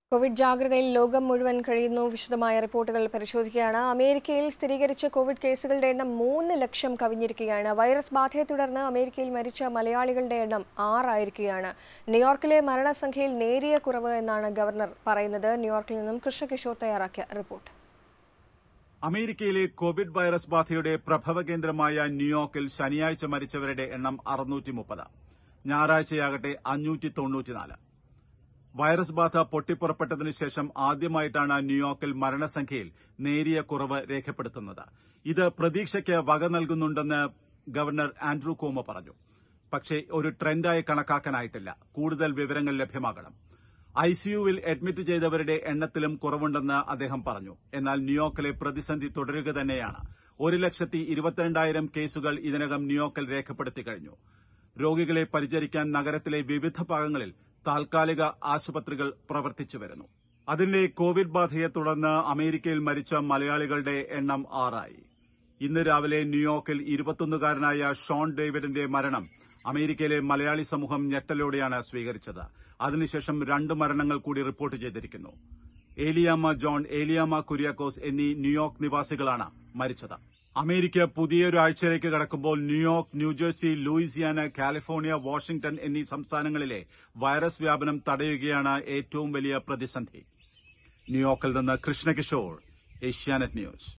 Covid ജാഗ്രതയിൽ ലോകം മുഴുവൻ കഴിയുന്നു. വിശദമായ റിപ്പോർട്ടുകൾ പരിശോധിക്കുകയാണ്. അമേരിക്കയിൽ സ്ഥിരീകരിച്ച കോവിഡ് കേസുകളുടെ എണ്ണം 3 ലക്ഷം കവിഞ്ഞിരിക്കുകയാണ്. വൈറസ് ബാധയെ തുടർന്ന് അമേരിക്കയിൽ മരിച്ച മലയാളികളുടെ എണ്ണം 6 ആയിരിക്കുകയാണ്. ന്യൂയോർക്കിലെ മരണസംഖ്യയിൽ നേരിയ കുറവ് എന്നാണ് ഗവർണർ പറയുന്നത്. ന്യൂയോർക്കിൽ നിന്നും കൃഷ്ണകിഷോർ തയ്യാറാക്കിയ റിപ്പോർട്ട്. അമേരിക്കയിലെ കോവിഡ് വൈറസ് ബാധയുടെ പ്രഭവ കേന്ദ്രമായ ന്യൂയോർക്കിൽ ശനിയാഴ്ച മരിച്ചവരുടെ എണ്ണം 630, ഞായറാഴ്ചയാകട്ടെ 594. വൈറസ് ബാധ പൊട്ടിപ്പുറപ്പെട്ടതിനു ശേഷം ആദ്യമായിട്ടാണ് ന്യൂയോർക്കിൽ മരണസംഖ്യയിൽ നേരിയ കുറവ് രേഖപ്പെടുത്തുന്നത്. ഇത് പ്രതീക്ഷയ്ക്ക് വക നൽകുന്നുണ്ടെന്ന് ഗവർണർ ആൻഡ്രൂ കോമോ പറഞ്ഞു. പക്ഷേ ഒരു ട്രെൻഡായി കണക്കാക്കാനായിട്ടില്ല. കൂടുതൽ വിവരങ്ങൾ ലഭ്യമാകണം. ഐസിയുവിൽ അഡ്മിറ്റ് ചെയ്തവരുടെ എണ്ണത്തിലും കുറവുണ്ടെന്ന് അദ്ദേഹം പറഞ്ഞു. എന്നാൽ ന്യൂയോർക്കിലെ പ്രതിസന്ധി തുടരുക തന്നെയാണ്. 1,22,000 കേസുകൾ ഇതിനകം ന്യൂയോർക്കിൽ രേഖപ്പെടുത്തി കഴിഞ്ഞു. രോഗികളെ പരിചരിക്കാൻ നഗരത്തിലെ വിവിധ ഭാഗങ്ങളിൽ താൽക്കാലിക ആശുപത്രികൾ പ്രവർത്തിച്ചു വരുന്നു. അതിന്റെ കോവിഡ് ബാധയെ തുടർന്ന് അമേരിക്കയിൽ മരിച്ച മലയാളികളുടെ എണ്ണം 6 ആയി. ഇന്ന് രാവിലെ ന്യൂയോർക്കിൽ 21-കാരനായ ഷോൺ ഡേവിഡിന്റെ മരണം അമേരിക്കയിലെ മലയാളി സമൂഹം ഞെട്ടലോടെയാണ് സ്വീകരിച്ചത്. അതിനുശേഷം 2 മരണങ്ങൾ കൂടി റിപ്പോർട്ട് ചെയ്തിരിക്കുന്നു. ഏലിയാമ്മ ജോൺ, ഏലിയാമ്മ കുര്യാക്കോസ് എന്നീ ന്യൂയോർക്ക് നിവാസികളാണ് മരിച്ചത്. അമേരിക്ക പുതിയൊരു ആഴ്ചയിലേക്ക് കടക്കുമ്പോൾ New York, New Jersey, Louisiana, California, Washington എന്നീ സംസ്ഥാനങ്ങളിലെ വൈറസ് വ്യാപനം തടയുകയാണ് ഏറ്റവും വലിയ പ്രതിസന്ധി. ന്യൂയോർക്കിൽ നിന്ന് കൃഷ്ണകിഷോർ, ഏഷ്യാനെറ്റ് ന്യൂസ്.